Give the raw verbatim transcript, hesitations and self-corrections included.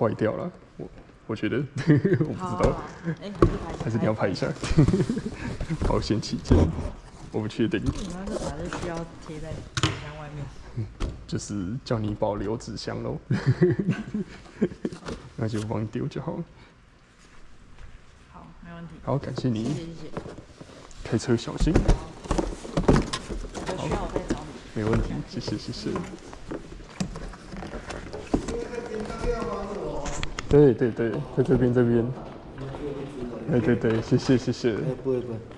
坏掉了，我我觉得我不知道， 哎， 还是你要拍一下，保险起见，我不确定。 你那个还是需要贴在纸箱外面， 就是叫你保留纸箱喽，那就帮你丢就好了。 好，没问题。 好，感谢你， 谢谢谢谢。 开车小心。 有需要我再找你。 没问题，谢谢谢谢。对对对，在这边这边。哎对对，谢谢谢谢。 哎，不会不会。